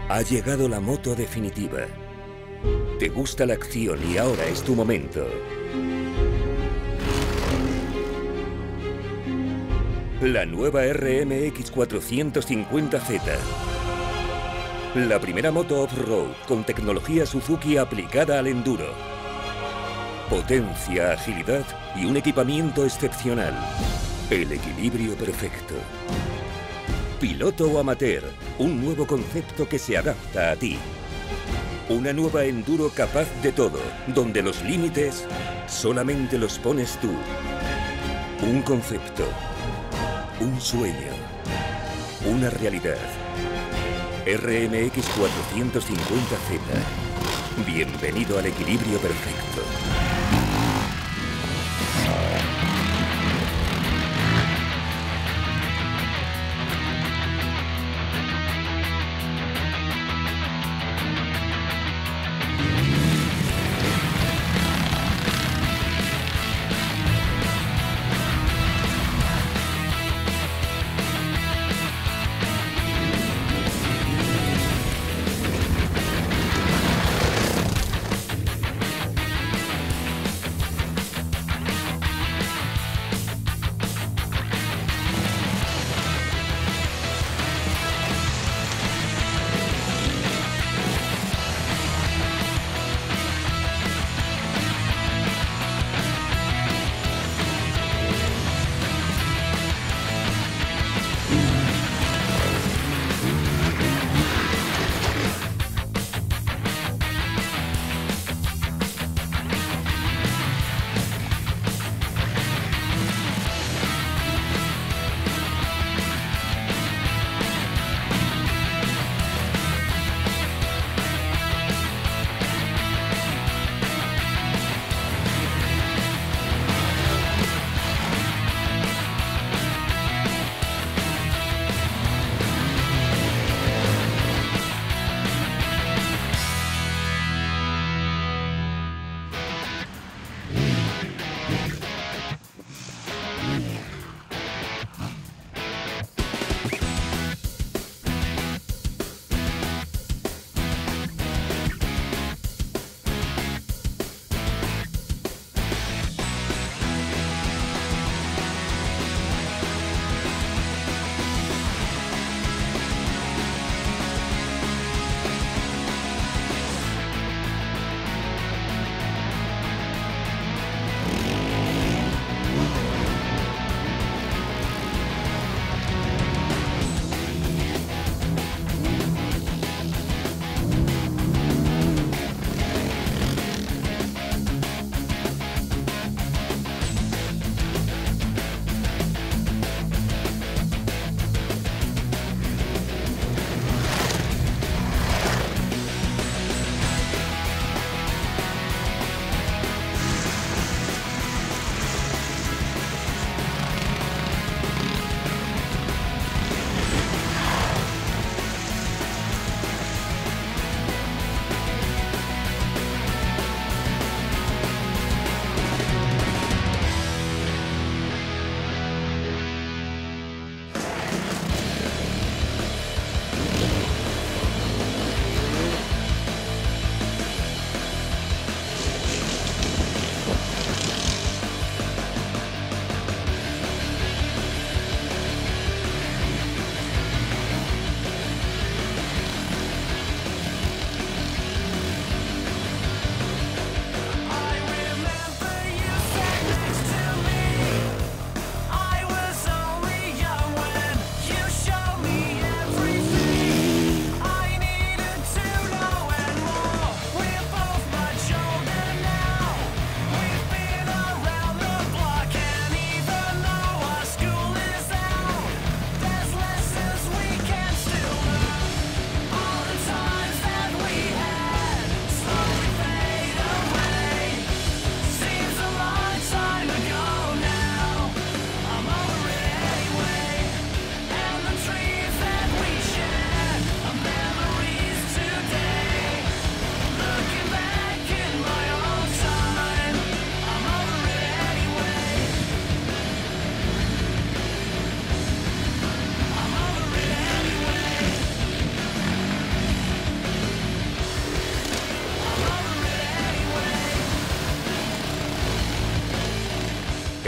Ha llegado la moto definitiva. Te gusta la acción y ahora es tu momento. La nueva RMX 450Z. La primera moto off-road con tecnología Suzuki aplicada al enduro. Potencia, agilidad y un equipamiento excepcional. El equilibrio perfecto. Piloto o amateur, un nuevo concepto que se adapta a ti. Una nueva enduro capaz de todo, donde los límites solamente los pones tú. Un concepto, un sueño, una realidad. RMX 450Z. Bienvenido al equilibrio perfecto.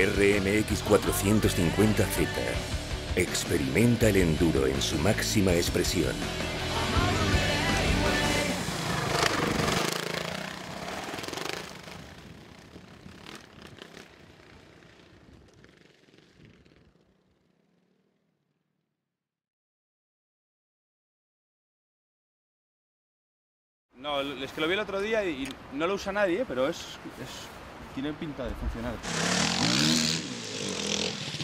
RMX 450Z. Experimenta el enduro en su máxima expresión. No, es que lo vi el otro día y no lo usa nadie, pero tiene pinta de funcionar.